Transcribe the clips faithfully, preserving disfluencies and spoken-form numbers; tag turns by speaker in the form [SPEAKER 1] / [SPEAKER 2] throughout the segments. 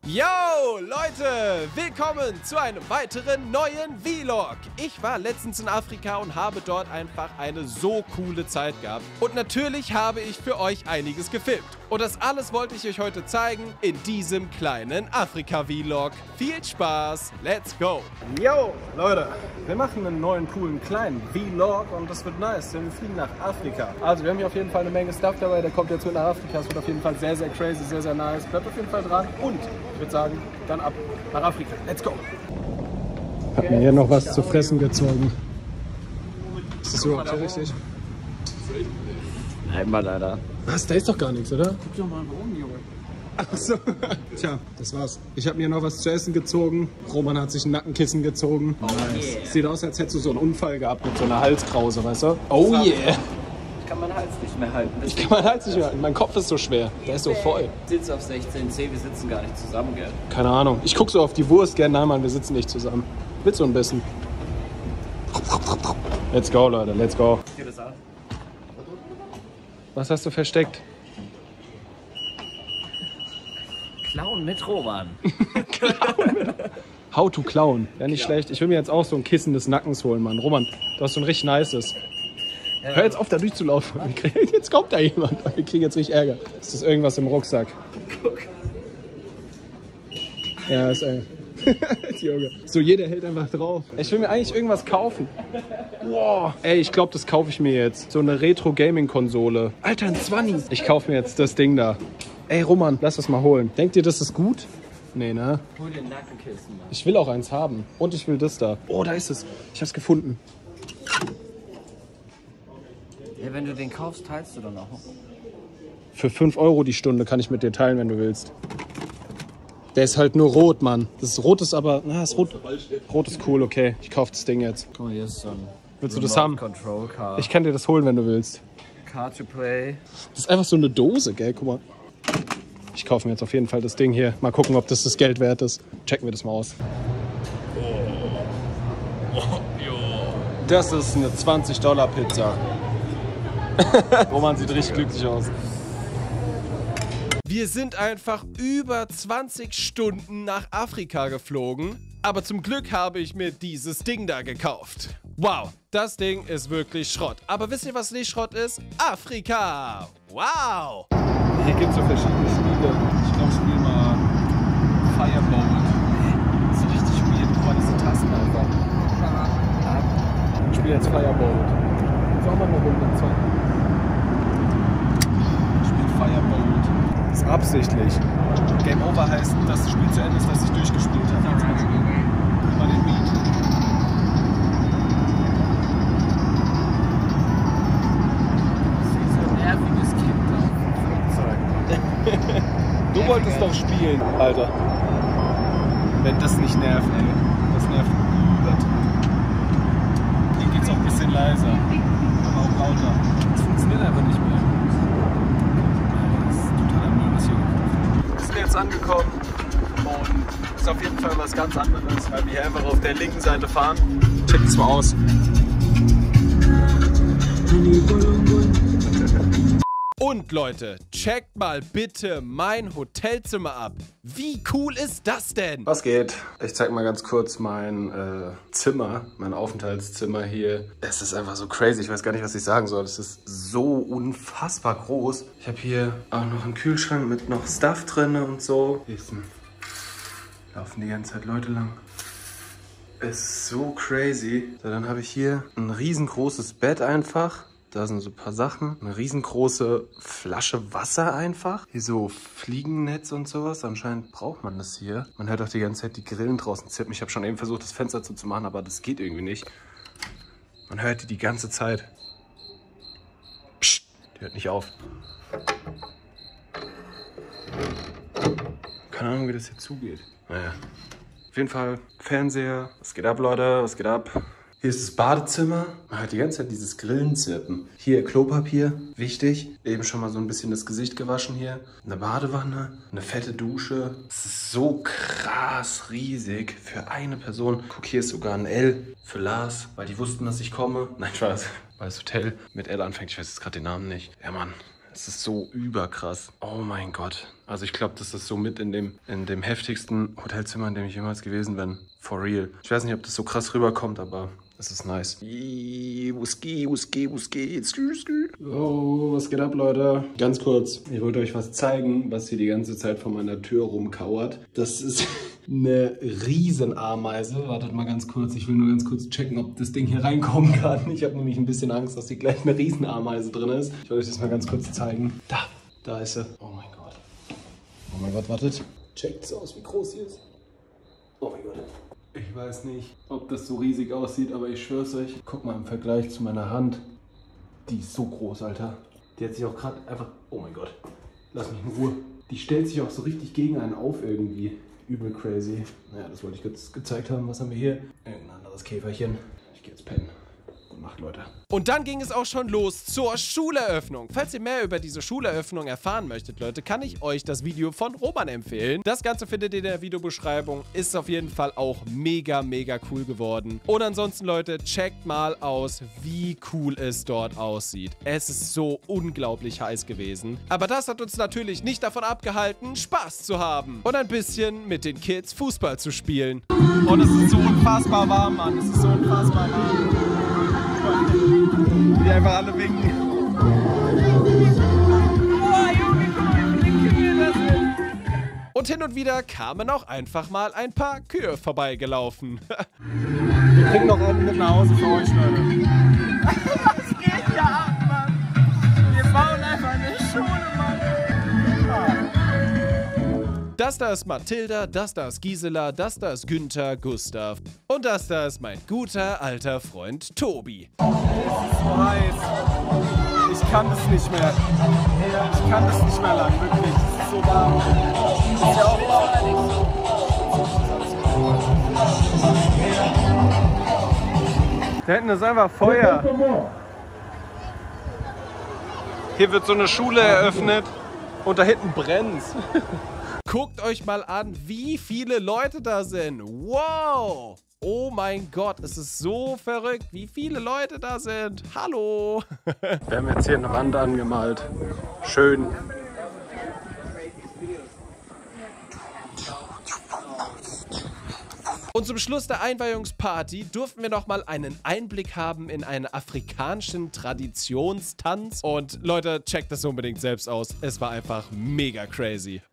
[SPEAKER 1] Yo, Leute! Willkommen zu einem weiteren neuen Vlog. Ich war letztens in Afrika und habe dort einfach eine so coole Zeit gehabt. Und natürlich habe ich für euch einiges gefilmt. Und das alles wollte ich euch heute zeigen in diesem kleinen Afrika-Vlog. Viel Spaß, let's go! Yo, Leute! Wir machen einen neuen, coolen, kleinen Vlog und das wird nice, denn wir fliegen nach Afrika. Also wir haben hier auf jeden Fall eine Menge Stuff dabei, der kommt jetzt mit nach Afrika. Es wird auf jeden Fall sehr, sehr crazy, sehr, sehr nice. Bleibt auf jeden Fall dran und ich würde sagen, dann ab nach Afrika. Let's go!
[SPEAKER 2] Hat mir hier noch was zu fressen gezogen. Ist das überhaupt hier richtig?
[SPEAKER 3] Einmal leider.
[SPEAKER 2] Was? Da ist doch gar nichts, oder?
[SPEAKER 3] Guck doch mal oben, Junge.
[SPEAKER 2] Ach so. Tja, das war's. Ich habe mir noch was zu essen gezogen. Roman hat sich ein Nackenkissen gezogen.
[SPEAKER 3] Oh,
[SPEAKER 2] nice.
[SPEAKER 3] yeah.
[SPEAKER 2] Sieht aus, als hättest du so einen Unfall gehabt mit so einer Halskrause, weißt du? Oh yeah.
[SPEAKER 3] Ich kann meinen Hals nicht mehr halten.
[SPEAKER 2] Ich kann meinen Hals nicht mehr halten. Mein Kopf ist so schwer. Der ist so voll.
[SPEAKER 3] Ich sitze auf sechzehn C, wir sitzen gar nicht zusammen, gell?
[SPEAKER 2] Keine Ahnung. Ich guck so auf die Wurst. Gerne, nein, Mann, wir sitzen nicht zusammen. Willst du ein bisschen? Let's go, Leute. Let's go.
[SPEAKER 3] Geht das an?
[SPEAKER 2] Was hast du versteckt?
[SPEAKER 3] Klauen mit Roman.
[SPEAKER 2] How to klauen. Ja, nicht schlecht. Ich will mir jetzt auch so ein Kissen des Nackens holen, Mann. Roman, du hast so ein richtig nices.
[SPEAKER 3] Ja,
[SPEAKER 2] Hör jetzt auf, da durchzulaufen. Jetzt kommt da jemand. Wir kriegen jetzt richtig Ärger. Ist das irgendwas im Rucksack?
[SPEAKER 3] Guck.
[SPEAKER 2] Ja, ist ey. Junge. So, jeder hält einfach drauf. Ich will mir eigentlich irgendwas kaufen. Wow. Ey, ich glaube, das kaufe ich mir jetzt. So eine Retro-Gaming-Konsole. Alter, ein Zwanni. Ich kaufe mir jetzt das Ding da. Ey, Roman, lass das mal holen. Denkt ihr, das ist gut? Nee, ne?
[SPEAKER 3] Hol dir ein Nackenkissen, Mann.
[SPEAKER 2] Ich will auch eins haben. Und ich will das da. Oh, da ist es. Ich hab's gefunden.
[SPEAKER 3] Ja, wenn du den kaufst, teilst du dann auch.
[SPEAKER 2] Für fünf Euro die Stunde kann ich mit dir teilen, wenn du willst. Der ist halt nur rot, Mann. Das ist rot ist aber, na, das rot, rot ist cool, okay. Ich kauf das Ding jetzt.
[SPEAKER 3] Guck mal, hier ist so ein
[SPEAKER 2] Willst du das haben?
[SPEAKER 3] Control Car.
[SPEAKER 2] Ich kann dir das holen, wenn du willst.
[SPEAKER 3] Car to play.
[SPEAKER 2] Das ist einfach so eine Dose, gell? Guck mal. Ich kaufe mir jetzt auf jeden Fall das Ding hier. Mal gucken, ob das das Geld wert ist. Checken wir das mal aus. Das ist eine zwanzig Dollar Pizza. Roman sieht richtig glücklich aus.
[SPEAKER 1] Wir sind einfach über zwanzig Stunden nach Afrika geflogen, aber zum Glück habe ich mir dieses Ding da gekauft. Wow, das Ding ist wirklich Schrott. Aber wisst ihr, was nicht Schrott ist? Afrika! Wow!
[SPEAKER 2] Hier gibt es so verschiedene Spiele. Ich glaube, ich spiele mal Firebolt. Das ist richtig Spiel. Guck mal, das sind Tasten einfach. Ich spiele jetzt Firebolt. Sag mal eine Runde, zwei. Ich spiele Firebolt. Das ist absichtlich. Game Over heißt, dass das Spiel zu Ende ist, dass ich durchgespielt habe. Jetzt mal den Beat. Du wolltest doch spielen, Alter. Wenn das nicht nervt, ey. Das nervt übertrieben. Hier geht's auch ein bisschen leiser. Aber auch lauter. Das funktioniert einfach nicht mehr. Das ist totaler Müll, was hier gekauft wird. Wir sind jetzt angekommen und ist auf jeden Fall was ganz anderes, weil wir hier einfach auf der linken Seite fahren. Checkt es mal aus.
[SPEAKER 1] Und Leute, checkt mal bitte mein Hotelzimmer ab. Wie cool ist das denn?
[SPEAKER 2] Was geht? Ich zeig mal ganz kurz mein äh, Zimmer, mein Aufenthaltszimmer hier. Es ist einfach so crazy, ich weiß gar nicht, was ich sagen soll. Es ist so unfassbar groß. Ich habe hier auch noch einen Kühlschrank mit noch Stuff drin und so. Hier ist ein, laufen die ganze Zeit Leute lang. Es ist so crazy. So, dann habe ich hier ein riesengroßes Bett einfach. Da sind so ein paar Sachen. Eine riesengroße Flasche Wasser einfach. Hier so Fliegennetz und sowas. Anscheinend braucht man das hier. Man hört auch die ganze Zeit die Grillen draußen zirpen. Ich habe schon eben versucht, das Fenster zuzumachen, aber das geht irgendwie nicht. Man hört die die ganze Zeit. Psst, die hört nicht auf. Keine Ahnung, wie das hier zugeht. Naja. Auf jeden Fall Fernseher. Was geht ab, Leute? Was geht ab? Hier ist das Badezimmer. Man hört die ganze Zeit dieses Grillenzirpen. Hier Klopapier, wichtig. Eben schon mal so ein bisschen das Gesicht gewaschen hier. Eine Badewanne, eine fette Dusche. Es ist so krass riesig für eine Person. Guck, hier ist sogar ein L für Lars, weil die wussten, dass ich komme. Nein, Spaß, weil das Hotel mit L anfängt. Ich weiß jetzt gerade den Namen nicht. Ja, Mann, Das ist so überkrass. Oh mein Gott. Also ich glaube, das ist so mit in dem, in dem heftigsten Hotelzimmer, in dem ich jemals gewesen bin. For real. Ich weiß nicht, ob das so krass rüberkommt, aber es ist nice. Was geht, was geht, was geht? Oh, was geht ab, Leute? Ganz kurz, ich wollte euch was zeigen, was hier die ganze Zeit vor meiner Tür rumkauert. Das ist eine Riesenameise. Wartet mal ganz kurz, ich will nur ganz kurz checken, ob das Ding hier reinkommen kann. Ich habe nämlich ein bisschen Angst, dass hier gleich eine Riesenameise drin ist. Ich wollte euch das mal ganz kurz zeigen. Da, da ist sie. Oh mein Gott. Oh mein Gott, wartet. Checkt's aus, wie groß sie ist. Oh mein Gott. Ich weiß nicht, ob das so riesig aussieht, aber ich schwör's euch. Guck mal im Vergleich zu meiner Hand. Die ist so groß, Alter. Die hat sich auch gerade einfach... Oh mein Gott. Lass mich in Ruhe. Die stellt sich auch so richtig gegen einen auf irgendwie. Übel crazy. Naja, das wollte ich kurz gezeigt haben. Was haben wir hier? Irgendein anderes Käferchen. Ich gehe jetzt pennen. Gute Nacht, Leute.
[SPEAKER 1] Und dann ging es auch schon los zur Schuleröffnung. Falls ihr mehr über diese Schuleröffnung erfahren möchtet, Leute, kann ich euch das Video von Roman empfehlen. Das Ganze findet ihr in der Videobeschreibung. Ist auf jeden Fall auch mega, mega cool geworden. Und ansonsten, Leute, checkt mal aus, wie cool es dort aussieht. Es ist so unglaublich heiß gewesen. Aber das hat uns natürlich nicht davon abgehalten, Spaß zu haben. Und ein bisschen mit den Kids Fußball zu spielen. Und es ist so unfassbar warm, Mann. Es ist so unfassbar warm. Die einfach alle winken. Und hin und wieder kamen auch einfach mal ein paar Kühe vorbeigelaufen.
[SPEAKER 4] Wir kriegen noch einen mit nach Hause für euch, Leute.
[SPEAKER 5] Was geht hier ab, Mann? Wir bauen einfach eine Schule, Mann.
[SPEAKER 1] Das da ist Mathilda, das da ist Gisela, das da ist Günther, Gustav. Und das da ist mein guter alter Freund Tobi.
[SPEAKER 4] Es ist so heiß. Ich kann das nicht mehr. Ich kann das nicht mehr lang, wirklich. Es ist so warm. Ist ja auch warm. Da hinten ist einfach Feuer. Hier wird so eine Schule eröffnet und da hinten brennt's.
[SPEAKER 1] Guckt euch mal an, wie viele Leute da sind. Wow! Oh mein Gott, es ist so verrückt, wie viele Leute da sind. Hallo!
[SPEAKER 2] Wir haben jetzt hier eine Wand angemalt. Schön.
[SPEAKER 1] Und zum Schluss der Einweihungsparty durften wir noch mal einen Einblick haben in einen afrikanischen Traditionstanz. Und Leute, checkt das unbedingt selbst aus. Es war einfach mega crazy.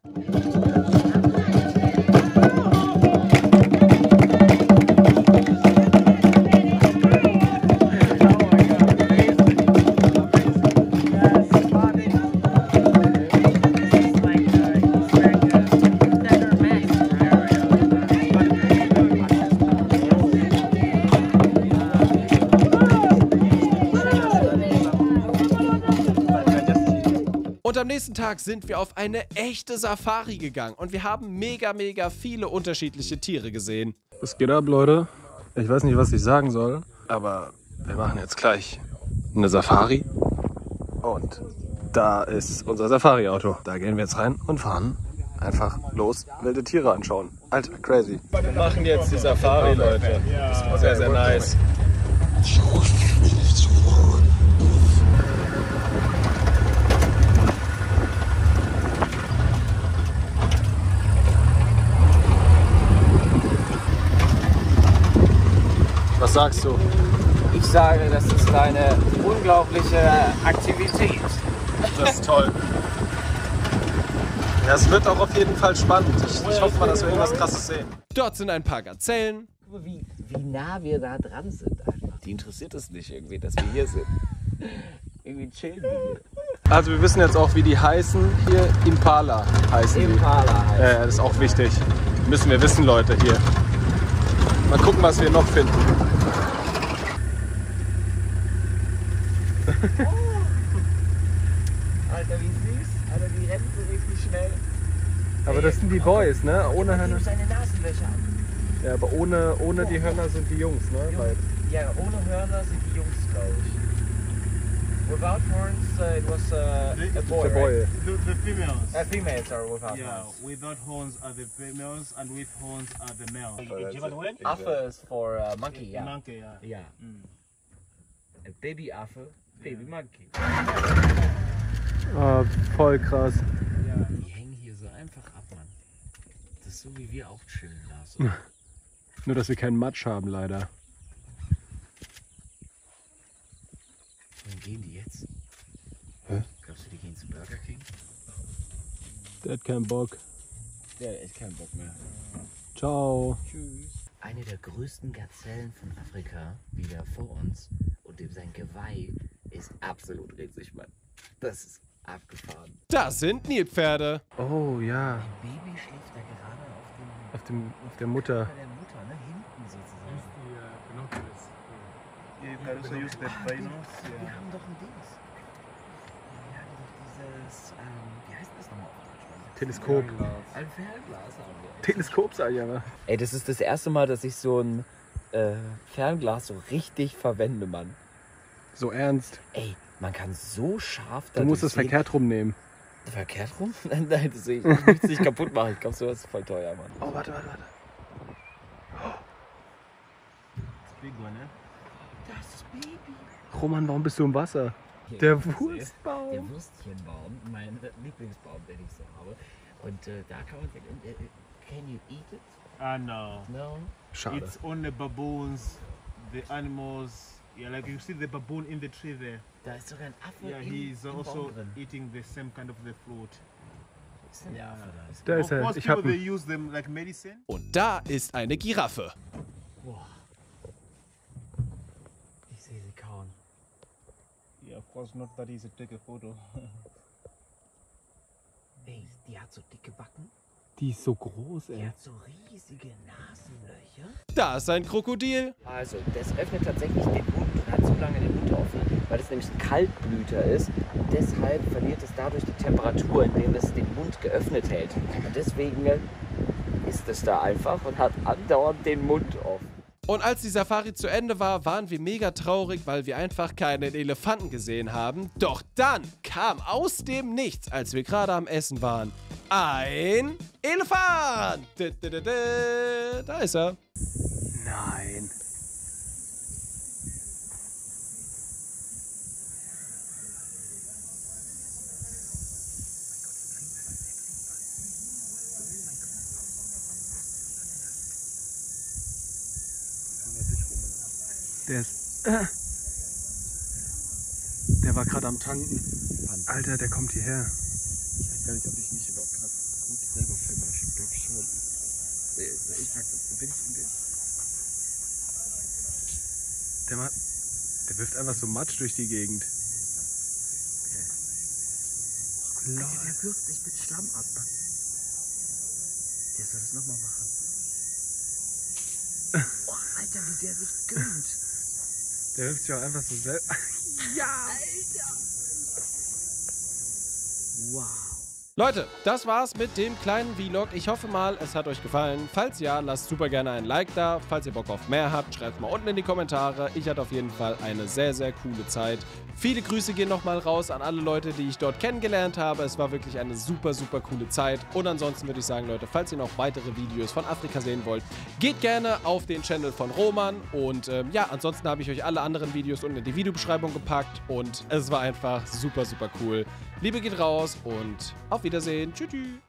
[SPEAKER 1] Und am nächsten Tag sind wir auf eine echte Safari gegangen und wir haben mega, mega viele unterschiedliche Tiere gesehen.
[SPEAKER 2] Was geht ab, Leute? Ich weiß nicht, was ich sagen soll, aber wir machen jetzt gleich eine Safari. Und da ist unser Safari-Auto. Da gehen wir jetzt rein und fahren einfach los, wilde Tiere anschauen. Alter, crazy.
[SPEAKER 4] Wir machen jetzt die Safari, Leute. Das war sehr, sehr nice.
[SPEAKER 2] Was sagst du?
[SPEAKER 3] Ich sage, das ist eine unglaubliche Aktivität.
[SPEAKER 2] Das ist toll. Ja, es wird auch auf jeden Fall spannend. Ich, ich hoffe mal, dass wir irgendwas Krasses sehen.
[SPEAKER 1] Dort sind ein paar Gazellen.
[SPEAKER 3] Wie, wie nah wir da dran sind einfach. Die interessiert es nicht irgendwie, dass wir hier sind. Irgendwie chillen wir hier.
[SPEAKER 2] Also wir wissen jetzt auch, wie die heißen. Hier Impala heißen die.
[SPEAKER 3] Impala heißt.
[SPEAKER 2] Ja, das ist auch wichtig. Müssen wir wissen, Leute, hier. Mal gucken, was wir noch finden.
[SPEAKER 3] Alter, wie süß. Alter, die rennen so richtig schnell.
[SPEAKER 4] Aber das sind die Boys, ne? Ohne
[SPEAKER 3] Hörner.
[SPEAKER 4] Hörner.
[SPEAKER 3] Seine Nasenlöcher an.
[SPEAKER 4] Ja, aber ohne, ohne die Hörner sind die Jungs, ne? Weil
[SPEAKER 3] Ja, ohne Hörner sind die Jungs, glaube ich. Without horns, uh, it was uh, a boy,
[SPEAKER 4] the boy.
[SPEAKER 3] right?
[SPEAKER 6] The, the females.
[SPEAKER 3] Uh, females are without
[SPEAKER 6] Yeah,
[SPEAKER 3] horns.
[SPEAKER 6] without horns are the females and with horns are the males.
[SPEAKER 3] Affe is for uh, monkey, yeah.
[SPEAKER 6] Monkey, yeah.
[SPEAKER 3] Yeah. A baby Affe, baby monkey.
[SPEAKER 2] Oh, voll krass.
[SPEAKER 3] Die hängen hier so einfach ab, Mann. Das ist so, wie wir auch chillen, Lars.
[SPEAKER 2] Nur, dass wir keinen Matsch haben, leider.
[SPEAKER 3] Wohin gehen die jetzt?
[SPEAKER 2] Hä?
[SPEAKER 3] Glaubst du, die gehen zu Burger King?
[SPEAKER 2] Der hat keinen Bock.
[SPEAKER 3] Der hat echt keinen Bock mehr.
[SPEAKER 2] Ciao.
[SPEAKER 3] Tschüss. Eine der größten Gazellen von Afrika, wieder vor uns. Und dem sein Geweih ist absolut riesig, Mann. Das ist abgefahren.
[SPEAKER 1] Das sind Nilpferde.
[SPEAKER 2] Oh ja,
[SPEAKER 3] Ein Baby schläft da gerade auf dem
[SPEAKER 2] auf, dem, auf der Mutter.
[SPEAKER 3] bei der Mutter, ne? Hinten sozusagen.
[SPEAKER 6] Yeah, you can also use the binos.
[SPEAKER 3] Wir
[SPEAKER 6] Yeah.
[SPEAKER 3] haben doch ein Dings. Wir haben doch dieses, ähm, wie heißt das nochmal auf Deutsch? Mann?
[SPEAKER 2] Teleskop.
[SPEAKER 3] Ein Fernglas haben wir.
[SPEAKER 2] Teleskop, sag ich aber.
[SPEAKER 3] Ey, das ist das erste Mal, dass ich so ein äh, Fernglas so richtig verwende, Mann.
[SPEAKER 2] So ernst.
[SPEAKER 3] Ey, man kann so scharf
[SPEAKER 2] Du musst es
[SPEAKER 3] sehen.
[SPEAKER 2] verkehrt rumnehmen.
[SPEAKER 3] Verkehrt rum? Nein, das sehe ich. Ich möchte es nicht kaputt machen. Ich glaube, sowas ist voll teuer, Mann.
[SPEAKER 2] Oh, warte, warte, warte.
[SPEAKER 6] It's a big one, eh?
[SPEAKER 3] Das ist das Baby.
[SPEAKER 2] Roman, warum bist du im Wasser? Der
[SPEAKER 3] Der
[SPEAKER 2] Wurstbaum.
[SPEAKER 3] Würstchenbaum, mein Lieblingsbaum, den ich so habe. Und äh, da kann man sagen, äh, äh, can you eat it?
[SPEAKER 6] Ah, no.
[SPEAKER 3] No?
[SPEAKER 2] Schade.
[SPEAKER 6] It's only baboons, the animals. Yeah, like you see the baboon in the tree there.
[SPEAKER 3] Da ist sogar ein Affe
[SPEAKER 6] Yeah,
[SPEAKER 3] im,
[SPEAKER 6] he's
[SPEAKER 3] im
[SPEAKER 6] also
[SPEAKER 3] Baum drin.
[SPEAKER 6] eating the same kind of the fruit.
[SPEAKER 3] Wo ist denn der Affe da? Ist
[SPEAKER 2] Da ist er.
[SPEAKER 6] Most
[SPEAKER 2] Ich hab
[SPEAKER 6] people, they
[SPEAKER 2] ihn.
[SPEAKER 6] use them like medicine.
[SPEAKER 1] Und da ist eine Giraffe.
[SPEAKER 3] Boah. Ich sehe sie kauen.
[SPEAKER 6] Yeah, of course, not that easy to take a photo.
[SPEAKER 3] Ey, die hat so dicke Backen.
[SPEAKER 2] Die ist so groß,
[SPEAKER 3] Die
[SPEAKER 2] ey.
[SPEAKER 3] hat so riesige Nasenlöcher.
[SPEAKER 1] Da ist ein Krokodil.
[SPEAKER 3] Also, das öffnet tatsächlich den Mund und hat so lange den Mund offen, weil es nämlich ein Kaltblüter ist. Und deshalb verliert es dadurch die Temperatur, indem es den Mund geöffnet hält. Und deswegen ist es da einfach und hat andauernd den Mund offen.
[SPEAKER 1] Und als die Safari zu Ende war, waren wir mega traurig, weil wir einfach keinen Elefanten gesehen haben. Doch dann kam aus dem Nichts, als wir gerade am Essen waren, ein Elefant. Dä, dä, dä, dä. Da ist er.
[SPEAKER 2] Nein. Der ist. Äh, der war gerade am Tanken. Alter, der kommt hierher.
[SPEAKER 3] Ich weiß gar nicht, ob ich mich überhaupt gerade gut selber filme. Ich glaube schon. Ich mag das. Bin ich ein Bild?
[SPEAKER 2] Der, macht, der wirft einfach so Matsch durch die Gegend.
[SPEAKER 3] Der, der wirft sich mit Schlamm ab. Der soll das nochmal machen. Oh, Alter, wie der sich gönnt.
[SPEAKER 2] Der wirft sich auch einfach so selbst.
[SPEAKER 3] Wow.
[SPEAKER 1] Leute, das war's mit dem kleinen Vlog. Ich hoffe mal, es hat euch gefallen. Falls ja, lasst super gerne ein Like da. Falls ihr Bock auf mehr habt, schreibt mal unten in die Kommentare. Ich hatte auf jeden Fall eine sehr, sehr coole Zeit. Viele Grüße gehen nochmal raus an alle Leute, die ich dort kennengelernt habe. Es war wirklich eine super, super coole Zeit. Und ansonsten würde ich sagen, Leute, falls ihr noch weitere Videos von Afrika sehen wollt, geht gerne auf den Channel von Roman. Und ähm, ja, ansonsten habe ich euch alle anderen Videos unten in die Videobeschreibung gepackt. Und es war einfach super, super cool. Liebe geht raus und auf Wiedersehen. Tschüss.